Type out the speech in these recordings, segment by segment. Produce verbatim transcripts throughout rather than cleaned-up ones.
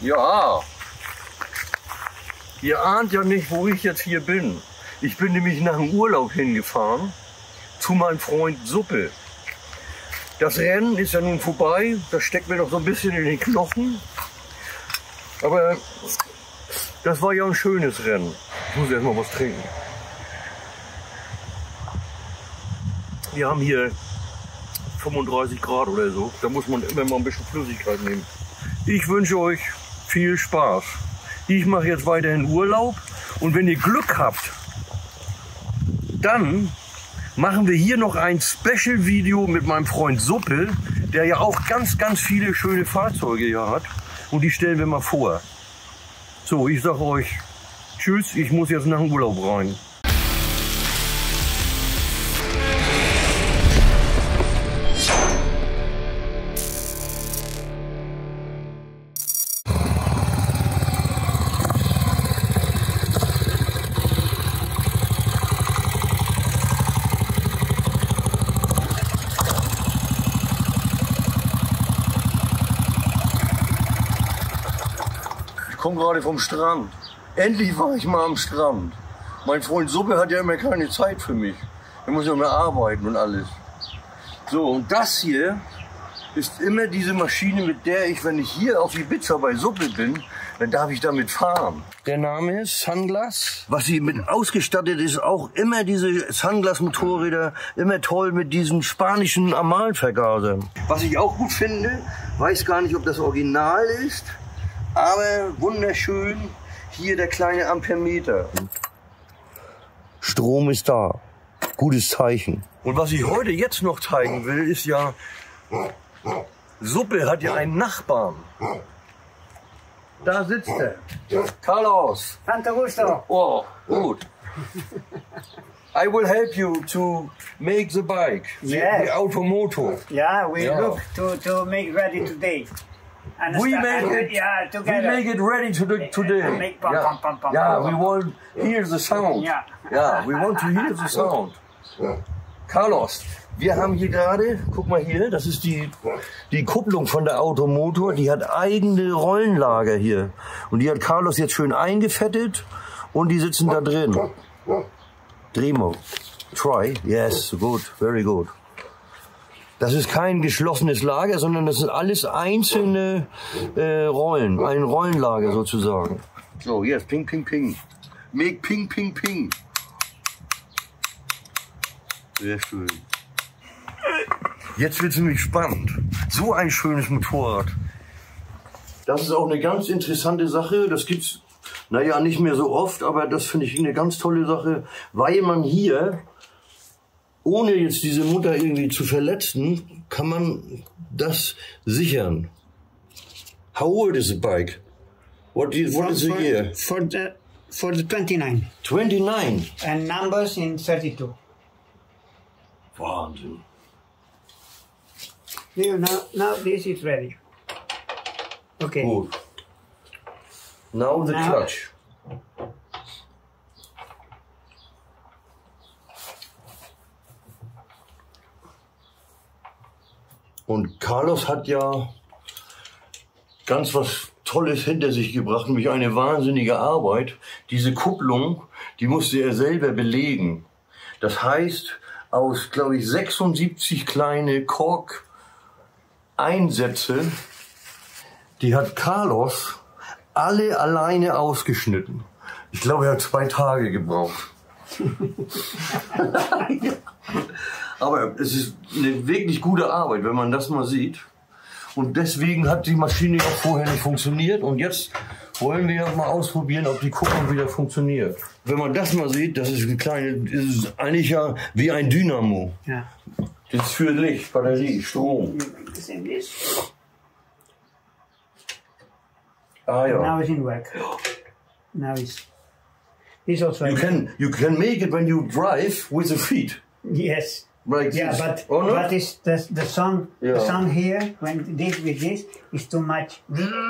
Ja. Ihr ahnt ja nicht, wo ich jetzt hier bin. Ich bin nämlich nach dem Urlaub hingefahren zu meinem Freund Suppe. Das Rennen ist ja nun vorbei, das steckt mir noch so ein bisschen in den Knochen. Aber das war ja ein schönes Rennen. Ich muss erst mal was trinken. Wir haben hier fünfunddreißig Grad oder so. Da muss man immer mal ein bisschen Flüssigkeit nehmen. Ich wünsche euch viel Spaß. Ich mache jetzt weiterhin Urlaub. Und wenn ihr Glück habt, dann machen wir hier noch ein Special-Video mit meinem Freund Suppe, der ja auch ganz, ganz viele schöne Fahrzeuge hier hat. Und die stellen wir mal vor. So, ich sage euch tschüss, ich muss jetzt nach dem Urlaub rein. Ich komme gerade vom Strand. Endlich war ich mal am Strand. Mein Freund Suppe hat ja immer keine Zeit für mich. Er muss ja immer arbeiten und alles. So, und das hier ist immer diese Maschine, mit der ich, wenn ich hier auf Ibiza bei Suppe bin, dann darf ich damit fahren. Der Name ist Sunglass. Was sie mit ausgestattet ist, auch immer diese Sunglass-Motorräder, immer toll mit diesen spanischen Amalvergasern. Was ich auch gut finde, weiß gar nicht, ob das Original ist, aber wunderschön, hier der kleine Ampermeter. Strom ist da. Gutes Zeichen. Und was ich heute jetzt noch zeigen will, ist ja, Suppe hat ja einen Nachbarn. Da sitzt er. Carlos. Tanto gusto. Oh, gut. I will help you to make the bike, the, Yes. the Automoto. Yeah, we Yeah. look to, to make ready today. And We start- make it. yeah, We together. make it ready to the, today. Make pum, yeah, pum, pum, pum, yeah. pum, We pum. want hear the sound. Yeah. Yeah, we want to hear the sound. Carlos, wir haben hier gerade, guck mal hier, das ist die die Kupplung von der Automotor. Die hat eigene Rollenlager hier und die hat Carlos jetzt schön eingefettet und die sitzen da drin. Dremo, try, yes, good, very good. Das ist kein geschlossenes Lager, sondern das sind alles einzelne äh, Rollen, ein Rollenlager sozusagen. So, jetzt ping, ping, ping. Make ping, ping, ping. Sehr schön. Jetzt wird es nämlich spannend. So ein schönes Motorrad. Das ist auch eine ganz interessante Sache. Das gibt's, naja, nicht mehr so oft, aber das finde ich eine ganz tolle Sache, weil man hier, ohne jetzt diese Mutter irgendwie zu verletzen, kann man das sichern. How old is the bike? What is, what is the year? For the for the twenty-nine twenty-nine. and numbers in thirty-two. Wahnsinn. Here now now this is ready. Okay. Gut. Now the Now- clutch. Und Carlos hat ja ganz was Tolles hinter sich gebracht, nämlich eine wahnsinnige Arbeit. Diese Kupplung, die musste er selber belegen. Das heißt, aus, glaube ich, sechsundsiebzig kleine Kork-Einsätze, die hat Carlos alle alleine ausgeschnitten. Ich glaube, er hat zwei Tage gebraucht. Aber es ist eine wirklich gute Arbeit, wenn man das mal sieht. Und deswegen hat die Maschine auch vorher nicht funktioniert. Und jetzt wollen wir mal ausprobieren, ob die Kupplung wieder funktioniert. Wenn man das mal sieht, das ist eine kleine, das ist eigentlich ja wie ein Dynamo. Yeah. Das ist für Licht, Batterie, Strom. You make the same this. Ah Now ja. it's in work. Now it's this also. You can you can make it when you drive with the feet. Yes. Like Yeah, this. but Oh, no? but is the the sound Yeah. the sound here when this with this is too much.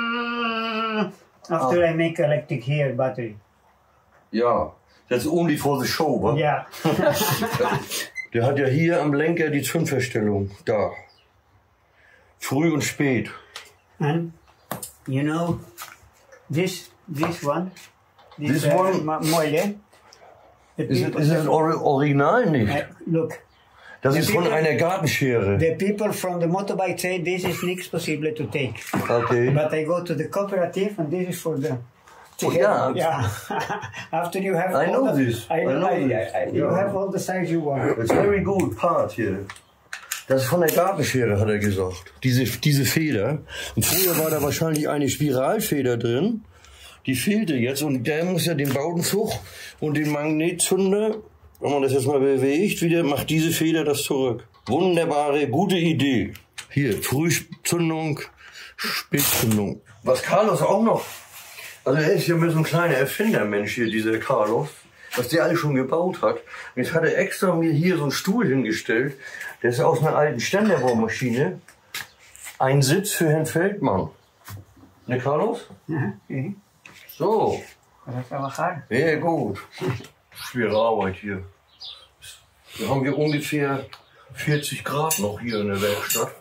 After I make electric here battery. Ja, that's only for the show, wa? Yeah. Der hat ja hier am Lenker die Zündverstellung. Da. Früh und spät. And you know this this one, This uh, one? mo- Moile. The Ist, people- es- ist es Ori Original nicht? Uh, look, Das the ist von people- einer Gartenschere. the people from the motorbike say this is nichts possible to take. Okay. But I go to the cooperative and this is for the. Oh, yeah. Yeah. After you have. I all know the, this. I I know. know I, this. I, you Yeah. have all the size you want. It's very good part hier. Das ist von der Gartenschere, hat er gesagt. Diese, diese Feder. Und früher war da wahrscheinlich eine Spiralfeder drin. Die fehlte jetzt und der muss ja den Baudenzug und den Magnetzünder, wenn man das jetzt mal bewegt, wieder macht diese Feder das zurück. Wunderbare, gute Idee. Hier, Frühzündung, Spätzündung. Was Carlos auch noch, also er ist ja ein bisschen ein kleiner Erfindermensch hier, dieser Carlos, was der alles schon gebaut hat. Und jetzt hat er extra mir hier so einen Stuhl hingestellt, der ist aus einer alten Ständerbaumaschine. Ein Sitz für Herrn Feldmann. Ne, Carlos? Ja, okay. So, Dat is wel gaar. sehr gut. Schwere Arbeit hier. Wir haben hier ungefähr vierzig Grad noch hier in der Werkstatt.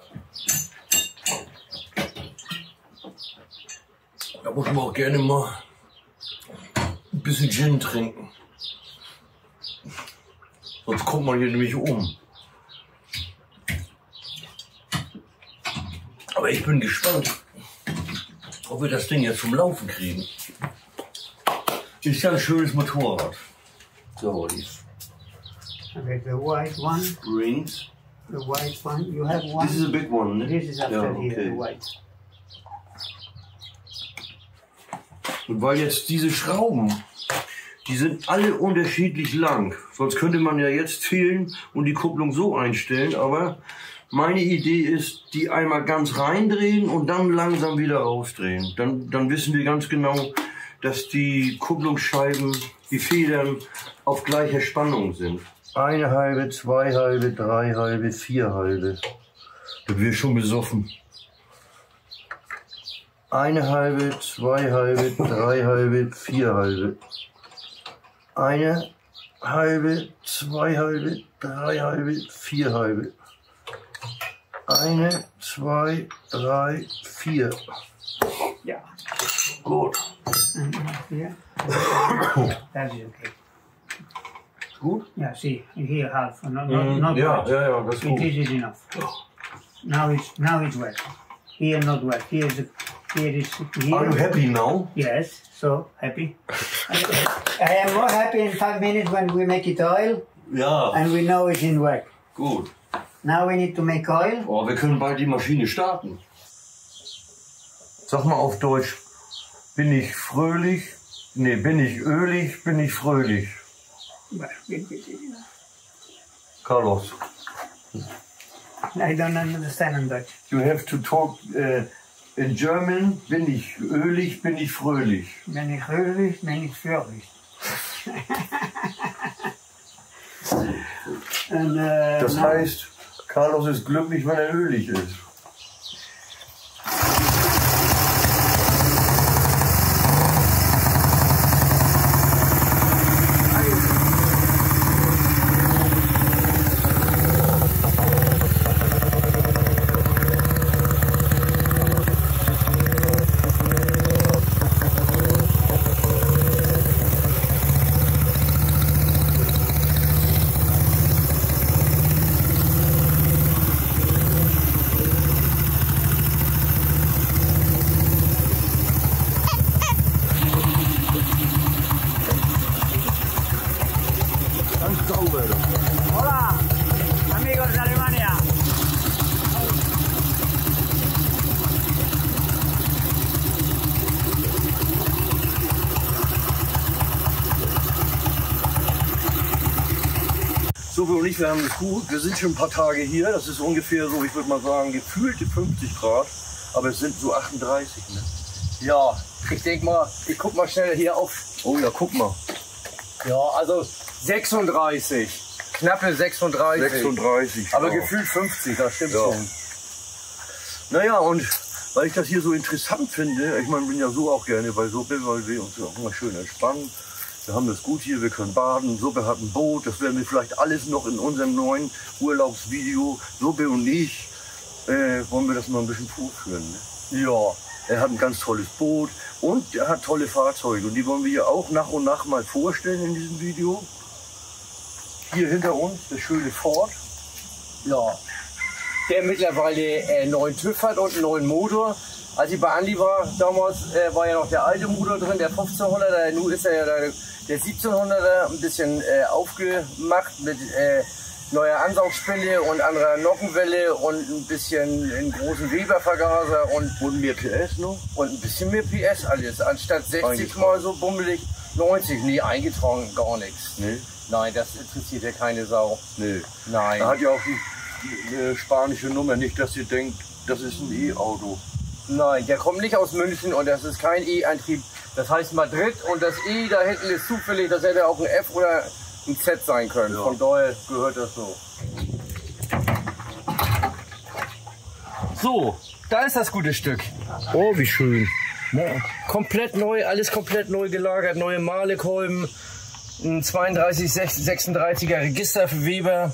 Da muss man auch gerne mal ein bisschen Gin trinken. Sonst kommt man hier nämlich um. Aber ich bin gespannt, ob wir das Ding jetzt zum Laufen kriegen. Ist ja ein schönes Motorrad. So, die Okay, the white one, Springs. the white one. You have one. This is a big one, ne? This is after Ja, here, okay. the white. Und weil jetzt diese Schrauben, die sind alle unterschiedlich lang. Sonst könnte man ja jetzt fehlen und die Kupplung so einstellen. Aber meine Idee ist, die einmal ganz reindrehen und dann langsam wieder rausdrehen. Dann, dann wissen wir ganz genau, dass die Kupplungsscheiben, die Federn auf gleicher Spannung sind. Eine halbe, zwei halbe, drei halbe, vier halbe. Da bin ich schon besoffen. Eine halbe, zwei halbe, drei halbe, vier halbe. Eine halbe, zwei halbe, drei halbe, vier halbe. Eine, zwei, drei, vier. Yeah. Gut. And here. That is okay. Gut? Yeah, see, here half, not, not, Mm, not ja, much. ja, ja, das ist It gut. is is enough. Now it's now it's wet. Here not wet. Here is here is here. Are you happy now? Yes, so happy. I am more happy in five minutes when we make it oil Ja, and we know it's in wet. gut. Now we need to make oil. Oh, wir können bald die Maschine starten. Sag mal auf Deutsch, bin ich fröhlich? Nee, bin ich ölig, bin ich fröhlich? Carlos, I don't understand in Dutch. you have to talk uh, in German. Bin ich ölig, bin ich fröhlich? Ben ik fröhlich, ben ik fröhlich. And, uh, Das now- heißt, Carlos ist glücklich, wenn er ölig ist. Hola, amigos de Alemania. So, wir und ich, wir haben es gut. Wir sind schon ein paar Tage hier. Das ist ungefähr so, ich würde mal sagen, gefühlte fünfzig Grad. Aber es sind so achtunddreißig, ne? Ja, ich denke mal, ich guck mal schnell hier auf. Oh ja, guck mal. Ja, also sechsunddreißig. Knappe sechsunddreißig. sechsunddreißig. Aber ja. gefühlt fünfzig, das stimmt Ja. schon. Naja, und weil ich das hier so interessant finde, ich meine, ich bin ja so auch gerne bei Suppe, weil wir uns ja auch immer schön entspannen. Wir haben das gut hier, wir können baden, Suppe hat ein Boot, das werden wir vielleicht alles noch in unserem neuen Urlaubsvideo, Suppe und ich, äh, wollen wir das mal ein bisschen vorführen. Ne? Ja. Er hat ein ganz tolles Boot Und er hat tolle Fahrzeuge und die wollen wir ja auch nach und nach mal vorstellen in diesem Video. Hier hinter uns der schöne Ford. Ja. Der mittlerweile äh, neuen TÜV hat und einen neuen Motor. Als ich bei Andi war, damals äh, war ja noch der alte Motor drin, der fünfzehnhunderter. Nun ist er ja der, der siebzehnhunderter ein bisschen äh, aufgemacht mit äh, neuer Ansaugspinne und anderer Nockenwelle und ein bisschen einen großen Weber-Vergaser und, Und mehr P S noch? und ein bisschen mehr P S alles. Anstatt sechzig mal so bummelig, neunzig. Nee, eingetragen gar nichts. Nee. Nein, das interessiert ja keine Sau. Nee. Nein. Er hat ja auch die, eine spanische Nummer, nicht dass ihr denkt, das ist ein E-Auto. Nein, der kommt nicht aus München und das ist kein E-Antrieb. Das heißt Madrid und das E da hinten ist zufällig, das hätte auch ein F oder ein Z sein können. Ja. Von daher gehört das so. So, da ist das gute Stück. Oh, wie schön. Komplett neu, alles komplett neu gelagert, neue Malekolben, ein zweiunddreißig sechsunddreißiger Register für Weber.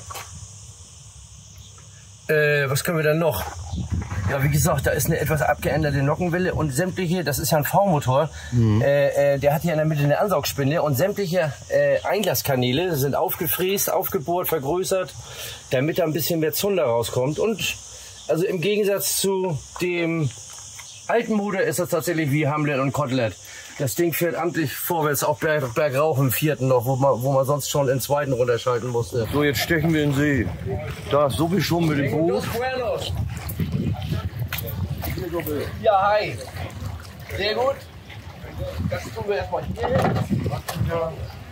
Äh, was können wir dann noch? Ja, wie gesagt, da ist eine etwas abgeänderte Nockenwelle und sämtliche, das ist ja ein V-Motor, mhm. äh, äh, der hat hier in der Mitte eine Ansaugspinne und sämtliche äh, Einglaskanäle sind aufgefräst, aufgebohrt, vergrößert, damit da ein bisschen mehr Zunder rauskommt. Und also im Gegensatz zu dem alten Motor ist das tatsächlich wie Hamlet und Kotelett. Das Ding fährt amtlich vorwärts, auch berg, bergauf im vierten noch, wo man, wo man sonst schon im zweiten runterschalten musste. So, jetzt stechen wir in den See. Da ist sowieso schon mit dem Boot. Ja, hi. Sehr gut. Das tun wir erstmal hier hin. Ja.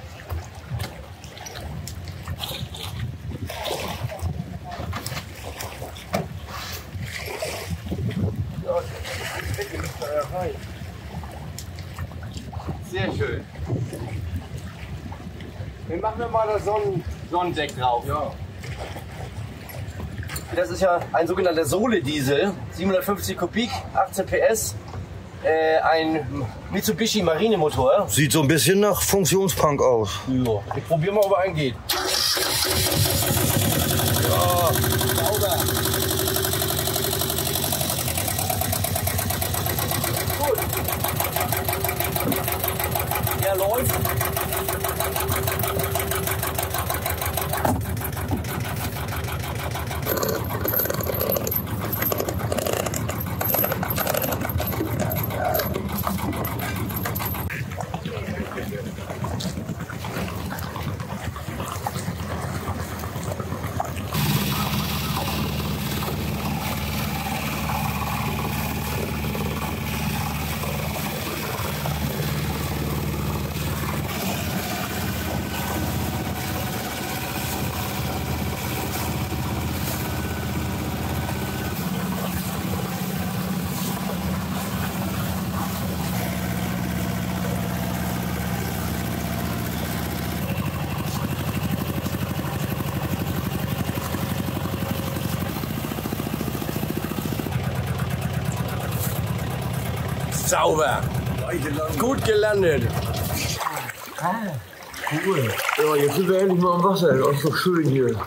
Sehr schön. Dann machen wir mal das Sonnen Sonnendeck drauf. Ja. Das ist ja ein sogenannter Sohle-Diesel, siebenhundertfünfzig Kubik, achtzehn P S, äh, ein Mitsubishi Marinemotor. Sieht so ein bisschen nach Funktionspunk aus. Ja, ich probiere mal, ob er angeht. Ja, sauber. Gut. Der läuft. Sauber. Gut gelandet. Ah, cool. Ja, jetzt sind wir endlich mal am Wasser. Das ist doch schön hier.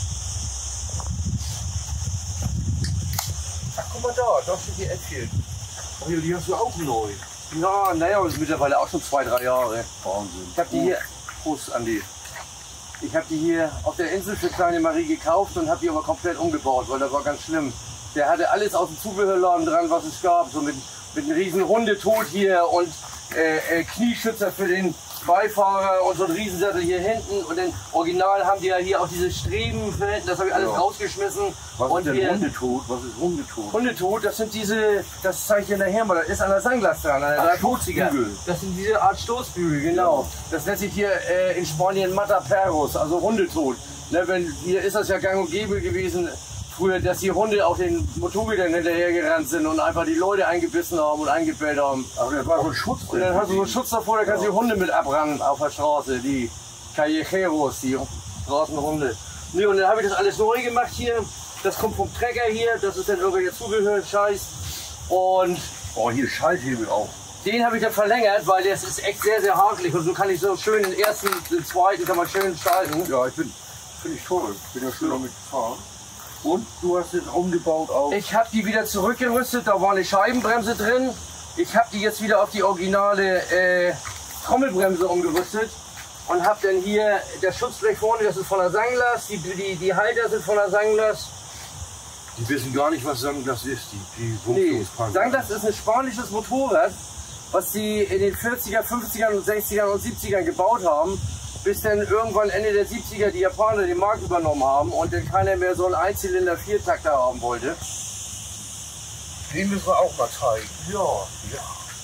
Ach, guck mal da, da steht die Edfield. Oh, ja, die hast du auch neu. Ja, naja, das ist mittlerweile auch schon zwei, drei Jahre. Wahnsinn. Ich hab die hier, Prost Andi. Ich habe die hier auf der Insel für kleine Marie gekauft und habe die aber komplett umgebaut, weil das war ganz schlimm. Der hatte alles aus dem Zubehörladen dran, was es gab, so mit, mit einem riesen Hundetod hier und äh, äh, Knieschützer für den Beifahrer und so ein Riesensattel hier hinten. Und dann original haben die ja hier auch diese Streben für hinten, das habe ich alles Ja. rausgeschmissen. Was und ist denn hier, Hundetod? Was ist Hundetod? Hundetod, das sind diese, das zeige ich dir nachher mal, das ist an der Sangglas dran, an der Ach, dreihundertfünfziger. Stoßbügel. Das sind diese Art Stoßbügel, genau. Das nennt sich hier äh, in Spanien Mataperros, also Hundetod. Ne, wenn, hier ist das ja gang und gäbe gewesen, früher, dass die Hunde auf den Motorrädern hinterhergerannt sind und einfach die Leute eingebissen haben und eingebellt haben. Aber das war so ein Schutz. Und dann hast du so einen Schutz davor, da kannst du die Hunde mit abrennen auf der Straße, die Callejeros, die Straßenhunde. Nee, und dann habe ich das alles neu gemacht hier. Das kommt vom Trecker hier, das ist dann irgendwelcher Zubehör, Scheiß. Und Oh, hier Schalthebel auch. den habe ich dann verlängert, weil das ist echt sehr, sehr hakelig. Und so kann ich so schön den ersten, den zweiten kann man schön schalten. Ja, ich bin, finde ich toll. Ich bin ja schön damit gefahren. Und du hast jetzt umgebaut auf. Ich habe die wieder zurückgerüstet, da war eine Scheibenbremse drin. Ich habe die jetzt wieder auf die originale äh, Trommelbremse umgerüstet und habe dann hier das Schutzblech vorne, das ist von der Sanglas, die, die, die Halter sind von der Sanglas. Die wissen gar nicht, was Sanglas ist, die, die Nee, Sanglas ist ein spanisches Motorrad, was sie in den vierziger, fünfzigern und sechzigern und siebzigern gebaut haben, bis dann irgendwann Ende der siebziger die Japaner den Markt übernommen haben und dann keiner mehr so einen Einzylinder-Viertakter haben wollte. Den müssen wir auch mal zeigen. Ja, ja.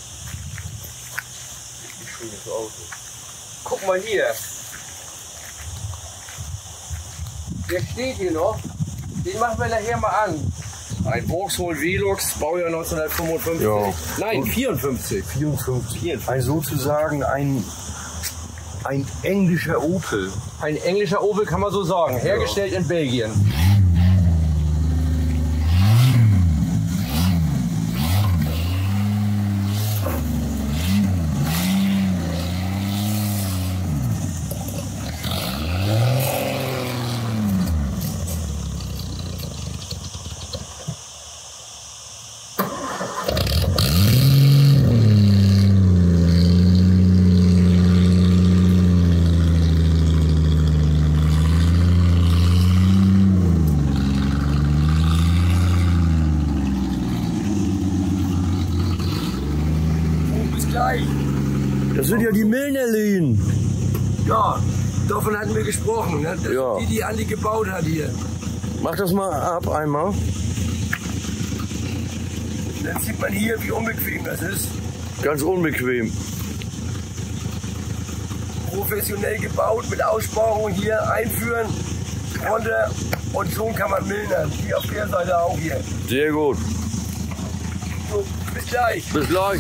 Ein schönes Auto. Guck mal hier. Der steht hier noch. Den machen wir nachher mal an. Ein Vauxhall Velox, Baujahr neunzehnhundertfünfundfünfzig. Ja. Nein, vierundfünfzig. vierundfünfzig. vierundfünfzig. Ein sozusagen ein, ein englischer Opel. Ein englischer Opel kann man so sagen. Hergestellt ja. in Belgien. Das sind ja die Milnerlin. Ja, davon hatten wir gesprochen. Ne? Das Ja. sind die, die Andi gebaut hat hier. Mach das mal ab einmal. Dann sieht man hier, wie unbequem das ist. Ganz unbequem. Professionell gebaut mit Aussparung hier einführen, runter und schon kann man mildern. Wie auf der Seite auch hier. Sehr gut. So, bis gleich. Bis gleich.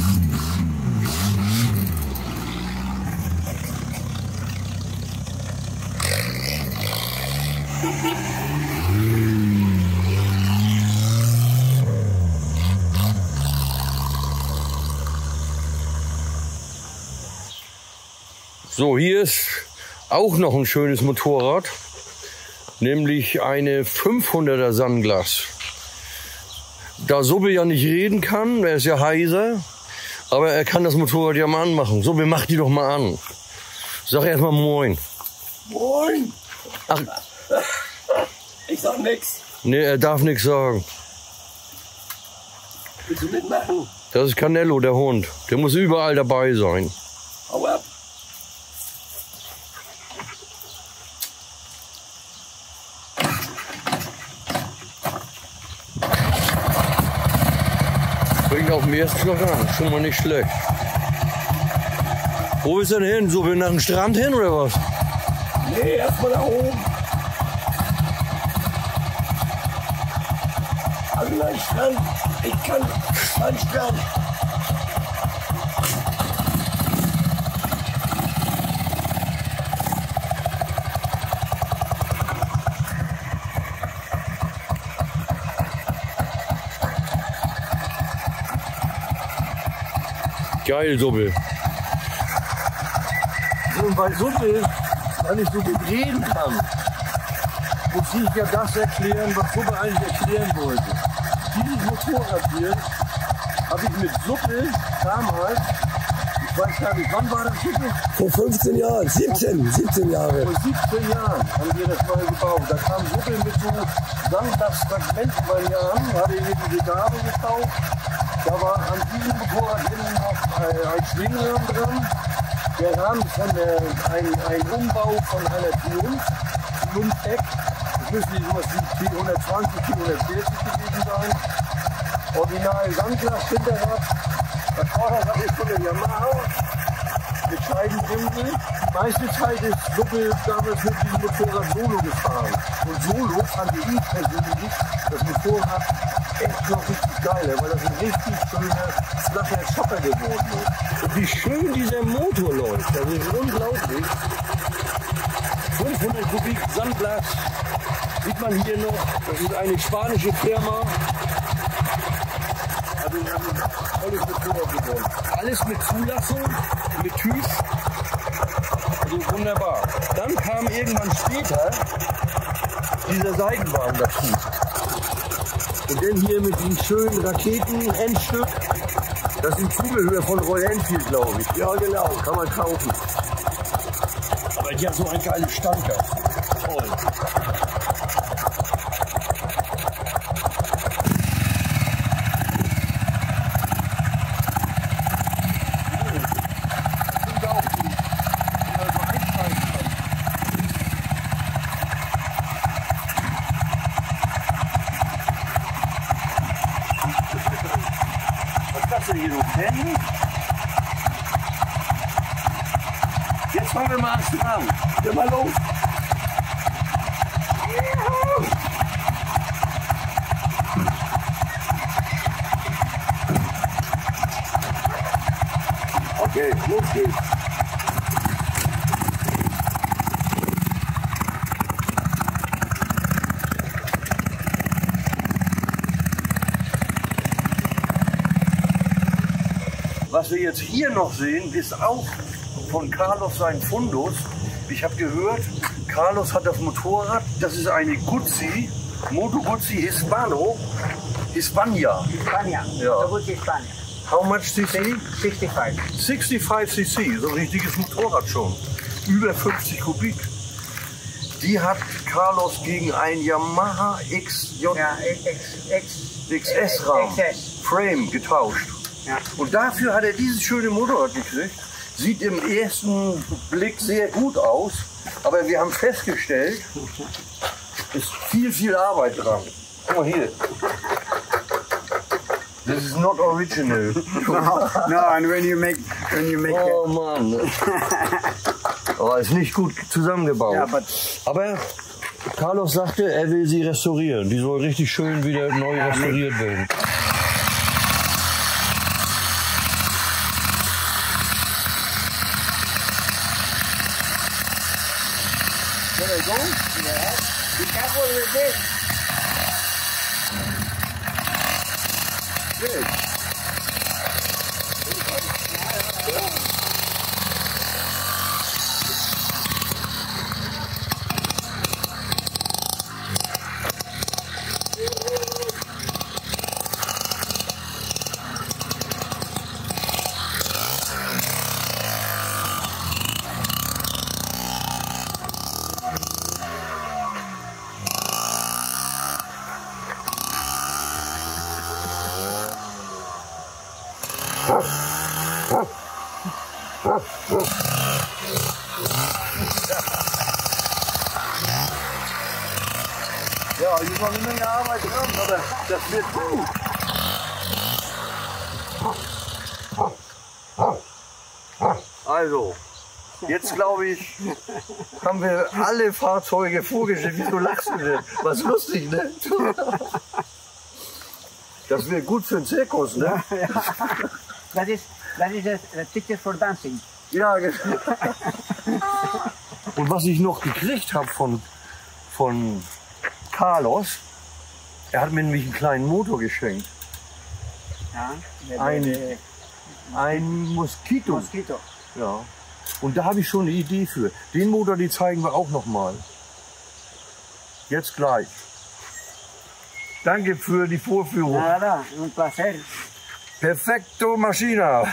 So, hier ist auch noch ein schönes Motorrad, nämlich eine fünfhunderter Sanglas. Da Subbe ja nicht reden kann, er ist ja heiser, aber er kann das Motorrad ja mal anmachen. Subbe, mach die doch mal an. Sag erst mal Moin. Moin. Ach, Ich sag nix. nee, er darf nichts sagen. Willst du mitmachen? Das ist Canello, der Hund. Der muss überall dabei sein. Hau ab. Bringt auf den ersten Schlag an, schon mal nicht schlecht. Wo ist denn hin? So, wir nach dem Strand hin oder was? Nee, erstmal da oben. Also nein, Strand. Ich kann an Strand. Geil, Suppe. Und weil Suppe, weil ich so gut reden kann, muss ich ja das erklären, was Suppe eigentlich erklären wollte. Dieses Motorrad hier habe ich mit Suppe damals, ich weiß gar nicht, wann war das Suppe? Vor fünfzehn Jahren, siebzehn, siebzehn Jahre. Vor siebzehn Jahren haben wir das neu gebaut. Da kam Suppe mit so Sandglasfragmenten bei mir an, hatte hier diese Gabel gekauft. Da war an diesem Motorrad innen noch äh, ein Schwingrahmen dran. Der Rahmen von der, ein, ein Umbau von einer Triumph, Triumph-Eck. Das müsste sowas wie vierhundertzwanzig, vierhundertvierzig gewesen sein. Original Sandglas-Hinterrad. Das Vorderrad ist von der Yamaha mit Scheibenbremse. Die meiste Zeit ist Suppe damals mit diesem Motorrad Solo gefahren. Und Solo fand ich persönlich das Motorrad echt noch richtig geil, weil das ein richtig schöner, flacher Schocker geworden ist. Wie schön dieser Motor läuft, das ist unglaublich. fünfhundert Kubik Sandglas sieht man hier noch. Das ist eine spanische Firma. Also wir haben ein tolles Motorrad geworden. Alles mit Zulassung, mit TÜV. Also wunderbar. Dann kam irgendwann später dieser Seitenwagen dazu. Und dann hier mit diesem schönen Raketen-Endstück. Das sind Zubehör von Royal Enfield, glaube ich. Ja, genau. Kann man kaufen. Aber die hat so ein geiles Stanker. Toll. Jetzt fangen wir mal an zu fahren. Geh mal los. Okay, los geht's. Was wir jetzt hier noch sehen, ist auch von Carlos sein Fundus. Ich habe gehört, Carlos hat das Motorrad, das ist eine Guzzi, Moto Guzzi Hispano, Hispania. Hispania. Ja. So gut Hispania. How much C C? sixty-five. sixty-five C C, so ein richtiges Motorrad schon. Über fünfzig Kubik. Die hat Carlos gegen ein Yamaha X J Ja, X, X, X S-Rahmen, X S. Frame getauscht. Ja. Und dafür hat er dieses schöne Motorrad gekriegt. Sieht im ersten Blick sehr gut aus, aber wir haben festgestellt, ist viel, viel Arbeit dran. Guck mal hier. This is not original. No, no, and when you make, when you make Oh Mann. Aber ist nicht gut zusammengebaut. Ja, but- aber Carlos sagte, er will sie restaurieren. Die soll richtig schön wieder neu restauriert werden. Can I go? Yes. Be careful with this. Good. Ja, hier ist noch eine Menge Arbeit dran, aber das wird gut. Also, jetzt glaube ich, haben wir alle Fahrzeuge vorgestellt. Wieso lachst du denn? Was lustig, ne? Das wäre gut für den Zirkus, ne? That is, that is a, a ticket for dancing. Ja, genau. Und was ich noch gekriegt habe von, von Carlos, er hat mir nämlich einen kleinen Motor geschenkt. Ja, the- Ein, the- ein Mosquito. Mosquito. Ja. Und da habe ich schon eine Idee für. Den Motor, die zeigen wir auch noch mal. Jetzt gleich. Danke für die Vorführung. Nada, un placer. Perfekto Maschina.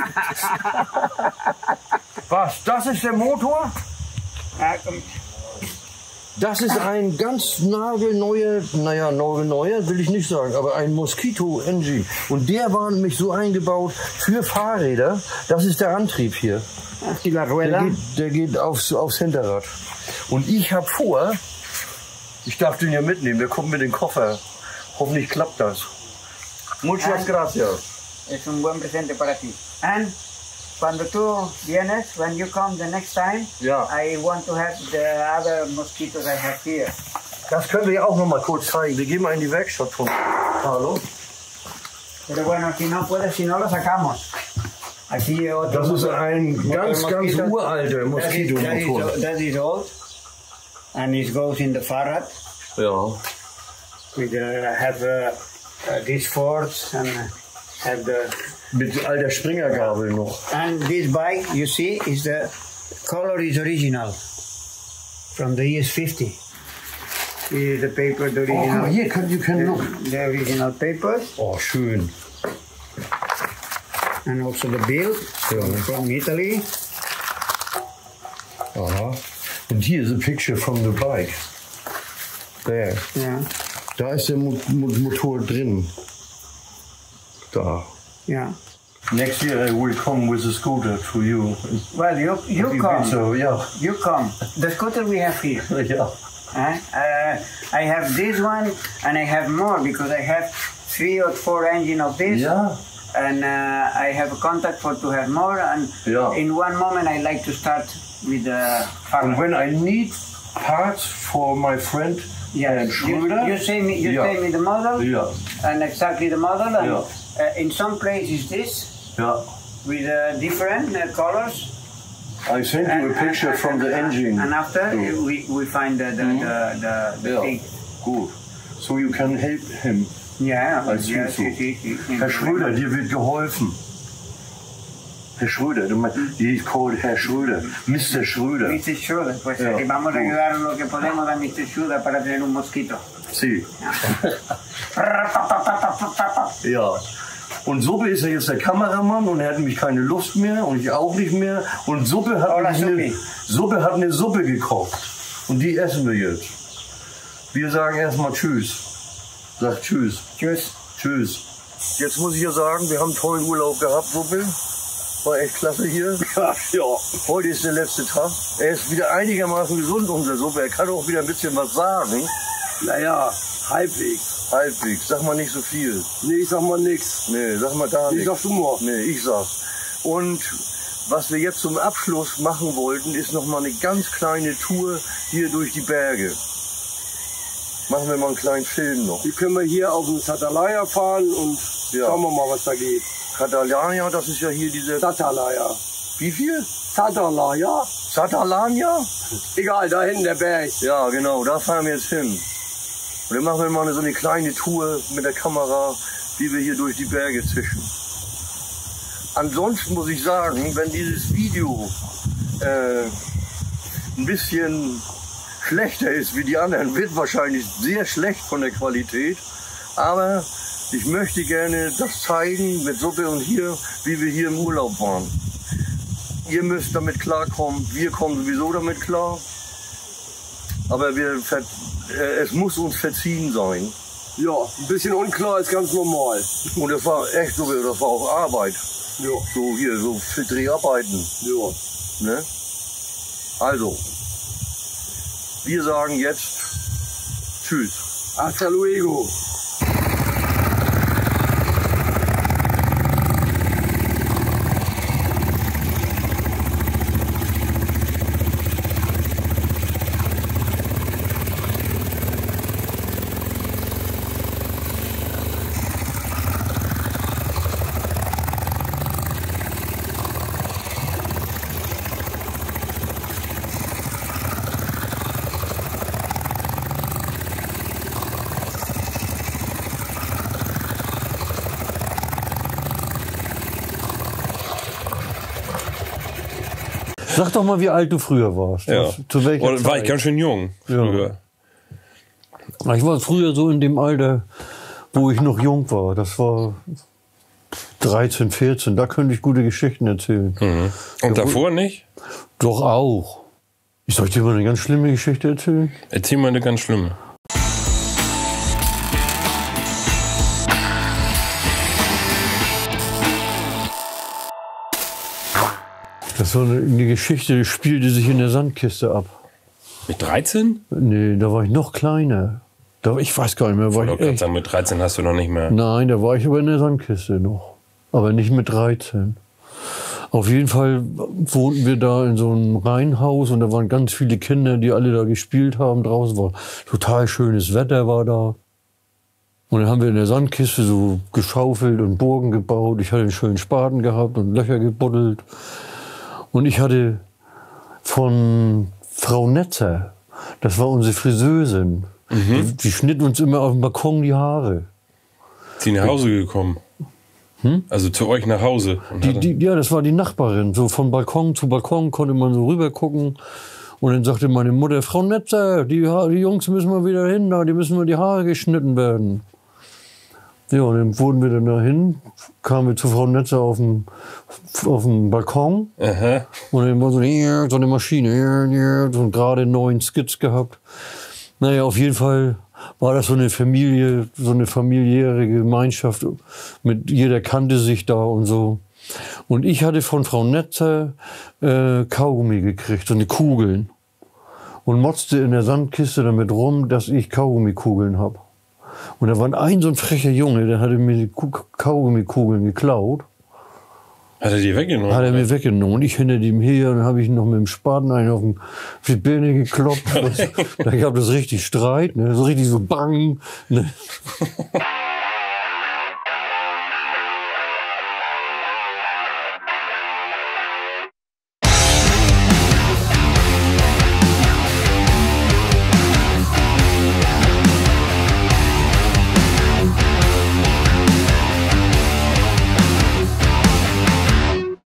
Was? Das ist der Motor? Ah, um, Das ist ein ganz nagelneuer, naja, nagelneuer will ich nicht sagen, aber ein Mosquito Engine. Und der war nämlich so eingebaut für Fahrräder. Das ist der Antrieb hier. aquí la Der rueda. geht, der geht aufs, aufs Hinterrad. Und ich habe vor, ich darf den ja mitnehmen, der kommt mit dem Koffer. Hoffentlich klappt das. Muchas gracias. Es un buen presente para ti. And cuando tú vienes, when you come the next time, Ja. I want to have the other mosquitoes I have here. Das können wir ja auch noch mal kurz zeigen. Wir gehen mal in die Werkstatt von Hallo. Pero bueno, si no puedes, si no lo sacamos. Aquí otro. Das ist ein otro ganz, ganz mosquito. uralter That is, that, is, Moskitomotor. that is old. And it goes in the Fahrrad. Ja. We uh, have uh, uh, these Fords and uh, have the. Mit alter Springergabel noch. And this bike, you see, is the color is original from the E S fifty. Here is the paper, the Oh, guck original. mal, hier, kann, you can look. the, the original papers. Oh, schön. and also the build from, from Italy. Aha. And here is a picture from the bike. There. Yeah, Da ist der Mo Mo Motor drin. Da. yeah. Next year I will come with a scooter to you. Well, you you If come. So, yeah. You come. The scooter we have here. Yeah. Eh? Uh, I have this one, and I have more because I have three or four engine of this. Yeah. And uh, I have a contact for to have more. And Yeah. in one moment, I like to start with the And farmer. when I need parts for my friend Yes. and You, Schröder, you say me. You yeah. say me the model. Yeah. And exactly the model. And Yeah. uh, in some places this Yeah. with uh, different uh, colors. I sent you a picture from the engine. And after So, we, we find the the the, the, the yeah. thing. Gut. So you can help him. Yeah. Als yeah, Hinzu. sí, sí, sí. Herr Schröder, dir wird geholfen. Herr Schröder, du meinst, he's called Herr Schröder, Mister Schröder. mister Schroeder, pues Yeah. eh, vamos a ayudar lo que podemos a mister Schroeder para tener un mosquito. Sie. Ja. Und Suppe ist ja jetzt der Kameramann und er hat nämlich keine Lust mehr und ich auch nicht mehr. Und Suppe hat, Hola, nämlich eine, Suppi. Suppe hat eine Suppe gekocht. Und die essen wir jetzt. Wir sagen erstmal Tschüss. Sag Tschüss. Tschüss. Tschüss. Jetzt muss ich ja sagen, wir haben einen tollen Urlaub gehabt, Suppe. War echt klasse hier. Ja, ja. Heute ist der letzte Tag. Er ist wieder einigermaßen gesund, unser Suppe. Er kann auch wieder ein bisschen was sagen. Naja, halbwegs. Halbwegs. Sag mal nicht so viel. Nee, ich sag mal nix. Nee, sag mal gar Nee, nichts. sagst du mal. Nee, ich sag. Und was wir jetzt zum Abschluss machen wollten, ist noch mal eine ganz kleine Tour hier durch die Berge. Machen wir mal einen kleinen Film noch. Die können wir hier auf den Satalaya fahren und Ja. schauen wir mal, was da geht. Katalania, das ist ja hier diese... Satalaya. Wie viel? Satalaya? Satalania? Egal, da hinten der Berg. Ja, genau, da fahren wir jetzt hin. Und dann machen wir mal so eine kleine Tour mit der Kamera, wie wir hier durch die Berge zischen. Ansonsten muss ich sagen, wenn dieses Video äh, ein bisschen schlechter ist wie die anderen, wird wahrscheinlich sehr schlecht von der Qualität. Aber ich möchte gerne das zeigen mit Suppe und hier, wie wir hier im Urlaub waren. Ihr müsst damit klarkommen, wir kommen sowieso damit klar. Aber wir, ver- äh, es muss uns verziehen sein. Ja, ein bisschen unklar ist ganz normal. Und das war echt so, das war auch Arbeit. Ja, So hier, so für Dreharbeiten. ja. Ne? Also, wir sagen jetzt Tschüss. Hasta luego. Sag doch mal, wie alt du früher warst. Ja. Zu welcher Oder war Zeit? ich ganz schön jung früher. Ich war früher so in dem Alter, wo ich noch jung war. Das war dreizehn, vierzehn. Da könnte ich gute Geschichten erzählen. Mhm. Und davor nicht? Doch auch. Ich soll dir mal eine ganz schlimme Geschichte erzählen? Erzähl mal eine ganz schlimme. Das war eine, eine Geschichte, die spielte sich in der Sandkiste ab. Mit dreizehn? Nee, da war ich noch kleiner. Da, ich weiß gar nicht mehr, war Oder ich kannst echt. sagen, mit dreizehn hast du noch nicht mehr. Nein, da war ich aber in der Sandkiste noch. Aber nicht mit dreizehn. Auf jeden Fall wohnten wir da in so einem Reihenhaus und da waren ganz viele Kinder, die alle da gespielt haben. Draußen war total schönes Wetter war da. Und dann haben wir in der Sandkiste so geschaufelt und Burgen gebaut. Ich hatte einen schönen Spaten gehabt und Löcher gebuddelt. Und ich hatte von Frau Netzer, das war unsere Friseusin, die, die schnitt uns immer auf dem Balkon die Haare. Ist sie nach Hause gekommen? Also zu euch nach Hause? Und Die, hat- die, ja, das war die Nachbarin. So von Balkon zu Balkon konnte man so rüber gucken. Und dann sagte meine Mutter, Frau Netzer, die, Ha- die Jungs müssen mal wieder hin, da, die müssen mal die Haare geschnitten werden. Ja, und dann wurden wir dann dahin, kamen wir zu Frau Netzer auf dem, auf dem Balkon. Aha. Und dann war so eine, so eine Maschine, so einen gerade neuen Skits gehabt. Naja, auf jeden Fall war das so eine Familie, so eine familiäre Gemeinschaft. Mit jeder kannte sich da und so. Und ich hatte von Frau Netzer äh, Kaugummi gekriegt, so eine Kugeln. Und motzte in der Sandkiste damit rum, dass ich Kaugummikugeln habe. Und da war ein so ein frecher Junge, der hatte mir die Kaugummikugeln geklaut. Hat er die weggenommen? Hat er mir weggenommen. Und ich hinter ihm her, und dann habe ich ihn noch mit dem Spaten einen auf, den, auf die Birne geklopft. Da gab es richtig Streit, ne? So richtig so bang. Ne?